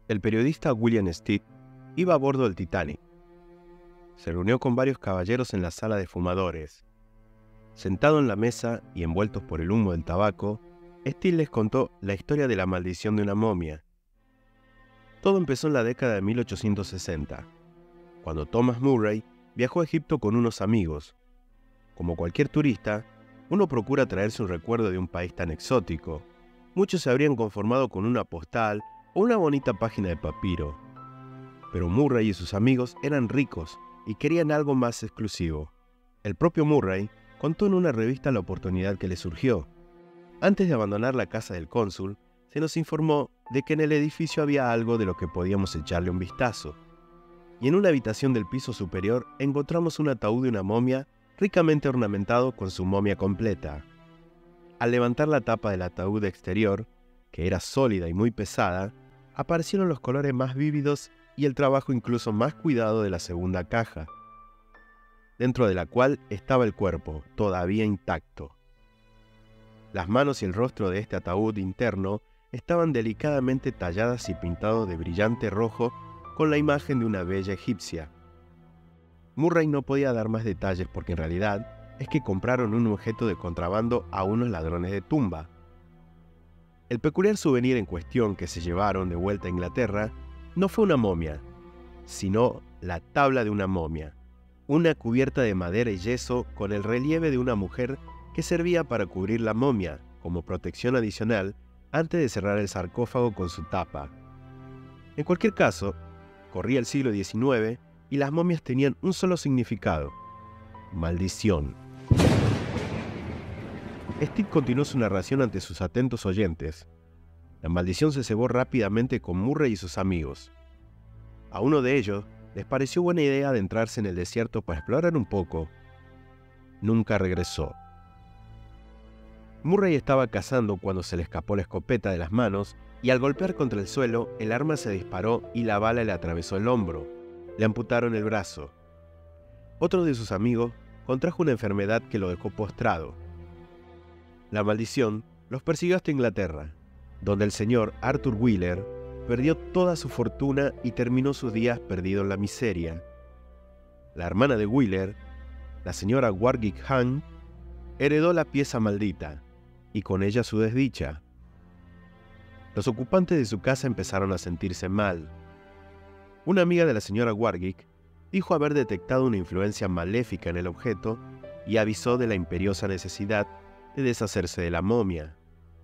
El periodista William Stead iba a bordo del Titanic. Se reunió con varios caballeros en la sala de fumadores. Sentado en la mesa y envueltos por el humo del tabaco, Stead les contó la historia de la maldición de una momia. Todo empezó en la década de 1860, cuando Thomas Murray viajó a Egipto con unos amigos. Como cualquier turista, uno procura traerse un recuerdo de un país tan exótico. Muchos se habrían conformado con una postal o una bonita página de papiro. Pero Murray y sus amigos eran ricos y querían algo más exclusivo. El propio Murray contó en una revista la oportunidad que le surgió. Antes de abandonar la casa del cónsul, se nos informó de que en el edificio había algo de lo que podíamos echarle un vistazo. Y en una habitación del piso superior encontramos un ataúd de una momia ricamente ornamentado con su momia completa. Al levantar la tapa del ataúd exterior, que era sólida y muy pesada, aparecieron los colores más vívidos y el trabajo incluso más cuidado de la segunda caja, dentro de la cual estaba el cuerpo, todavía intacto. Las manos y el rostro de este ataúd interno estaban delicadamente talladas y pintados de brillante rojo con la imagen de una bella egipcia. Murray no podía dar más detalles porque en realidad es que compraron un objeto de contrabando a unos ladrones de tumba. El peculiar souvenir en cuestión que se llevaron de vuelta a Inglaterra no fue una momia, sino la tabla de una momia, una cubierta de madera y yeso con el relieve de una mujer que servía para cubrir la momia como protección adicional antes de cerrar el sarcófago con su tapa. En cualquier caso, corría el siglo XIX y las momias tenían un solo significado: maldición. Stead continuó su narración ante sus atentos oyentes. La maldición se cebó rápidamente con Murray y sus amigos. A uno de ellos les pareció buena idea adentrarse en el desierto para explorar un poco. Nunca regresó. Murray estaba cazando cuando se le escapó la escopeta de las manos y al golpear contra el suelo, el arma se disparó y la bala le atravesó el hombro. Le amputaron el brazo. Otro de sus amigos contrajo una enfermedad que lo dejó postrado. La maldición los persiguió hasta Inglaterra, donde el señor Arthur Wheeler perdió toda su fortuna y terminó sus días perdido en la miseria. La hermana de Wheeler, la señora Warwick Hunt, heredó la pieza maldita y con ella su desdicha. Los ocupantes de su casa empezaron a sentirse mal. Una amiga de la señora Warwick dijo haber detectado una influencia maléfica en el objeto y avisó de la imperiosa necesidad de deshacerse de la momia.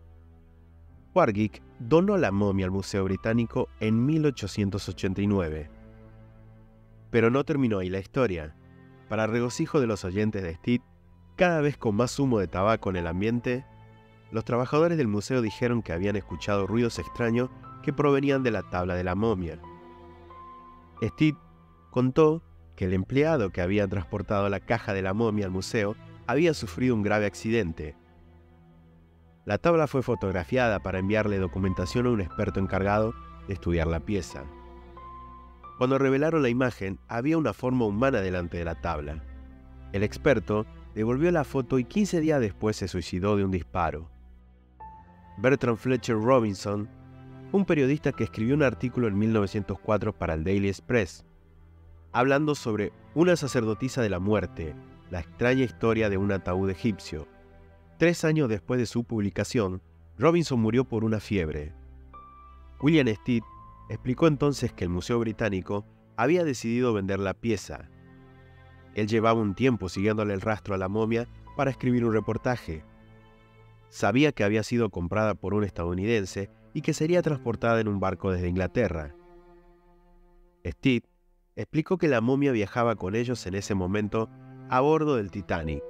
Warwick donó la momia al Museo Británico en 1889. Pero no terminó ahí la historia. Para regocijo de los oyentes de Stead, cada vez con más humo de tabaco en el ambiente, los trabajadores del museo dijeron que habían escuchado ruidos extraños que provenían de la tabla de la momia. Stead contó que el empleado que había transportado la caja de la momia al museo había sufrido un grave accidente. La tabla fue fotografiada para enviarle documentación a un experto encargado de estudiar la pieza. Cuando revelaron la imagen, había una forma humana delante de la tabla. El experto devolvió la foto y 15 días después se suicidó de un disparo. Bertrand Fletcher Robinson, un periodista que escribió un artículo en 1904 para el Daily Express, hablando sobre una sacerdotisa de la muerte, la extraña historia de un ataúd egipcio. 3 años después de su publicación, Robinson murió por una fiebre. William Stead explicó entonces que el Museo Británico había decidido vender la pieza. Él llevaba un tiempo siguiéndole el rastro a la momia para escribir un reportaje. Sabía que había sido comprada por un estadounidense y que sería transportada en un barco desde Inglaterra. Stead explicó que la momia viajaba con ellos en ese momento a bordo del Titanic.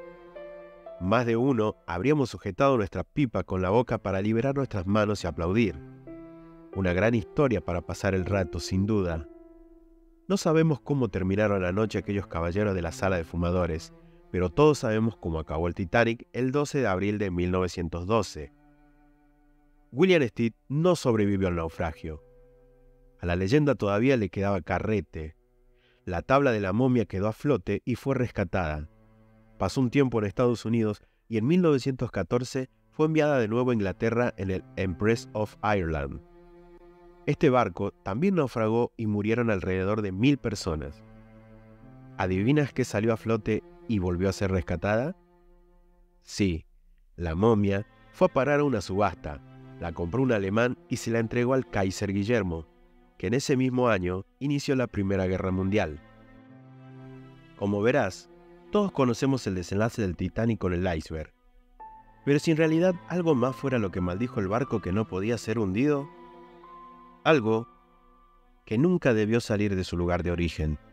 Más de uno habríamos sujetado nuestra pipa con la boca para liberar nuestras manos y aplaudir. Una gran historia para pasar el rato, sin duda. No sabemos cómo terminaron la noche aquellos caballeros de la sala de fumadores, pero todos sabemos cómo acabó el Titanic el 12 de abril de 1912. William Stead no sobrevivió al naufragio. A la leyenda todavía le quedaba carrete. La tabla de la momia quedó a flote y fue rescatada. Pasó un tiempo en Estados Unidos y en 1914 fue enviada de nuevo a Inglaterra en el Empress of Ireland. Este barco también naufragó y murieron alrededor de 1000 personas. ¿Adivinas qué salió a flote y volvió a ser rescatada? Sí, la momia fue a parar a una subasta, la compró un alemán y se la entregó al Kaiser Guillermo, que en ese mismo año inició la Primera Guerra Mundial. Como verás, todos conocemos el desenlace del Titanic con el iceberg. Pero si en realidad algo más fuera lo que maldijo el barco que no podía ser hundido, algo que nunca debió salir de su lugar de origen.